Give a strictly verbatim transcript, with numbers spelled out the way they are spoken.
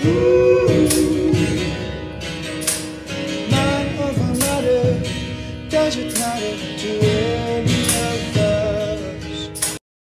Mind over matter, does it matter to anyone?